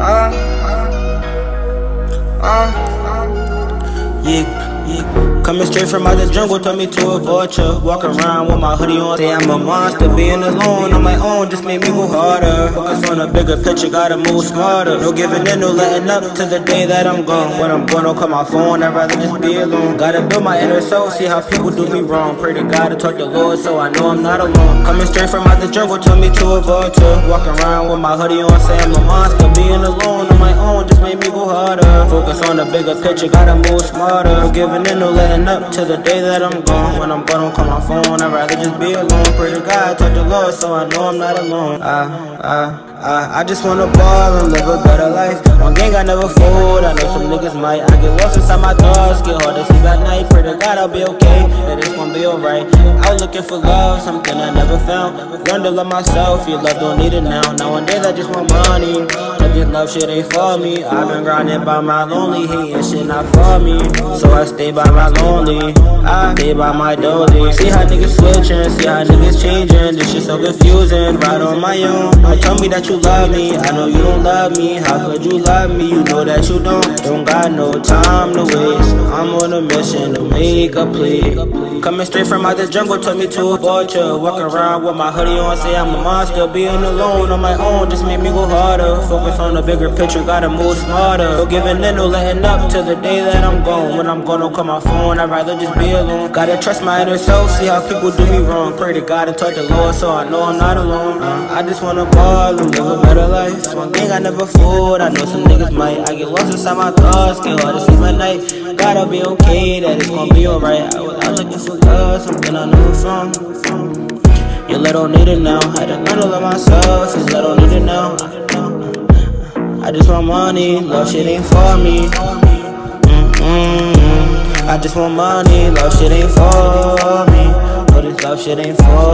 Coming straight from out the jungle, told me to a vulture. Walk around with my hoodie on, say I'm a monster. Being alone on my own just made me go harder. Focus on a bigger picture, gotta move smarter. No giving in, no letting up to the day that I'm gone. When I'm gone, don't call my phone, I'd rather just be alone. Gotta build my inner soul, see how people do me wrong. Pray to God to talk to Lord so I know I'm not alone. Coming straight from out the jungle, told me to a vulture. Walk around with my hoodie on, say I'm a monster. Being alone on my own just made me go harder. Focus on the bigger picture, gotta move smarter. No giving in, no letting up to the day that I'm gone. When I'm gone, don't call my phone, I'd rather just be alone. Pray to God, talk to Lord so I know I'm not alone. I just wanna ball and live a better life. One gang I never fold, I know some niggas might. I get lost inside my thoughts, get hard to sleep at night. Pray to God I'll be okay, that it's gonna be alright. I was looking for love, something I never found. Learned to love myself, your love don't need it now. Nowadays I just want money, this love shit ain't for me. I've been grinding by my lonely, hating shit not for me. So I stay by my lonely, I stay by my dolly. See how niggas switching, see how niggas changing. This shit so confusing, ride on my own. Don't tell me that you love me, I know you don't love me. How could you love me, you know that you don't got no time to waste. I'm on a mission to make a plea. Coming straight from out the jungle, took me to a vulture. Walk around with my hoodie on, say I'm a monster. Being alone on my own just made me go harder. Focus on the bigger picture, gotta move smarter. No giving in, no letting up to the day that I'm gone. When I'm gone, don't call my phone, I'd rather just be alone. Gotta trust my inner soul, see how people do me wrong. Pray to God and talk to Lord so I know I'm not alone. I just wanna ball and live a better life. One thing I never fooled, I know some niggas might. I get lost inside my thoughts, get hard to sleep at night. Gotta be okay, that it's gonna be alright. I was out looking for love, something I never found. Your love don't need it now, had to learn to love myself. His love don't need it now. I just want money, love shit ain't for me. I just want money, love shit ain't for me. But this love shit ain't for